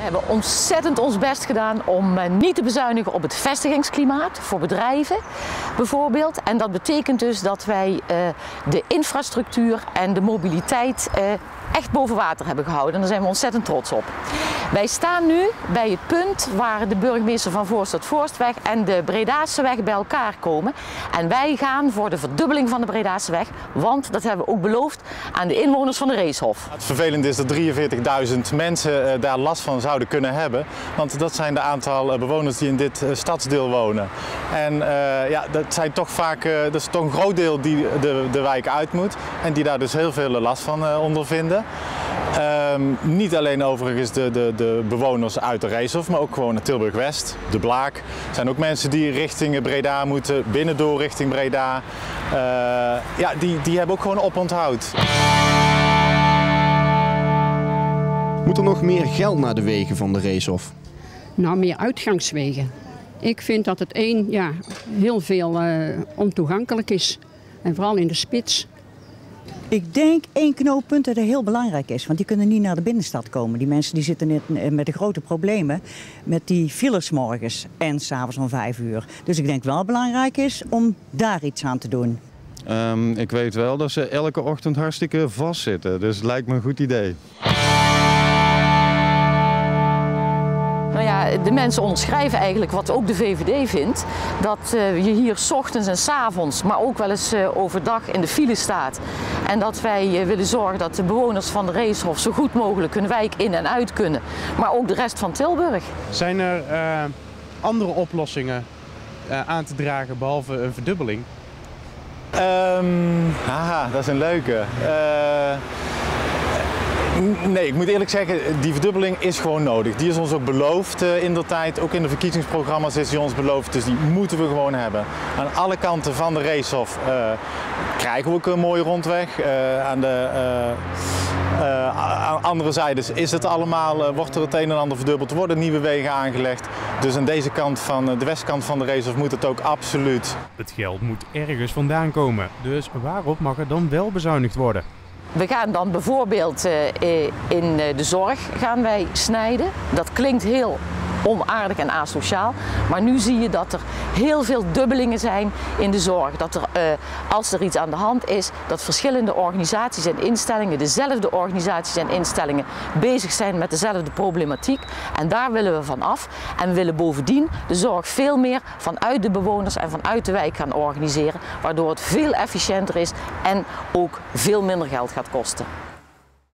We hebben ontzettend ons best gedaan om niet te bezuinigen op het vestigingsklimaat voor bedrijven bijvoorbeeld. En dat betekent dus dat wij de infrastructuur en de mobiliteit echt boven water hebben gehouden. En daar zijn we ontzettend trots op. Wij staan nu bij het punt waar de burgemeester van Voorstad-Voorstweg en de Bredaseweg bij elkaar komen. En wij gaan voor de verdubbeling van de Bredaseweg, want dat hebben we ook beloofd aan de inwoners van de Reeshof. Het vervelende is dat 43.000 mensen daar last van zouden kunnen hebben, want dat zijn de aantal bewoners die in dit stadsdeel wonen. En ja, dat zijn toch vaak, dat is toch een groot deel die de wijk uit moet en die daar dus heel veel last van ondervinden. Niet alleen overigens de bewoners uit de Reeshof, maar ook gewoon naar Tilburg-West, de Blaak. Er zijn ook mensen die richting Breda moeten, binnendoor richting Breda. Ja, die hebben ook gewoon oponthoud. Moet er nog meer geld naar de wegen van de Reeshof? Nou, meer uitgangswegen. Ik vind dat het heel veel ontoegankelijk is. En vooral in de spits. Ik denk één knooppunt dat heel belangrijk is, want die kunnen niet naar de binnenstad komen. Die mensen die zitten met de grote problemen met die files morgens en 's avonds om 5 uur. Dus ik denk wel belangrijk is om daar iets aan te doen. Ik weet wel dat ze elke ochtend hartstikke vastzitten, dus het lijkt me een goed idee. Nou ja, de mensen onderschrijven eigenlijk wat ook de VVD vindt. Dat je hier 's ochtends en 's avonds, maar ook wel eens overdag in de file staat. En dat wij willen zorgen dat de bewoners van de Reeshof zo goed mogelijk hun wijk in en uit kunnen. Maar ook de rest van Tilburg. Zijn er andere oplossingen aan te dragen behalve een verdubbeling? Dat is een leuke. Nee, ik moet eerlijk zeggen, die verdubbeling is gewoon nodig. Die is ons ook beloofd indertijd. Ook in de verkiezingsprogramma's is die ons beloofd. Dus die moeten we gewoon hebben. Aan alle kanten van de Reeshof krijgen we ook een mooie rondweg. Aan de andere zijdes is het allemaal, wordt er het een en ander verdubbeld. Er worden nieuwe wegen aangelegd. Dus aan deze kant van de westkant van de Reeshof moet het ook absoluut. Het geld moet ergens vandaan komen. Dus waarop mag er dan wel bezuinigd worden? We gaan dan bijvoorbeeld in de zorg gaan wij snijden. Dat klinkt heel onaardig en asociaal, maar nu zie je dat er heel veel dubbelingen zijn in de zorg. Dat er, als er iets aan de hand is, dat verschillende organisaties en instellingen, dezelfde organisaties en instellingen, bezig zijn met dezelfde problematiek. En daar willen we van af. En we willen bovendien de zorg veel meer vanuit de bewoners en vanuit de wijk gaan organiseren, waardoor het veel efficiënter is en ook veel minder geld gaat kosten.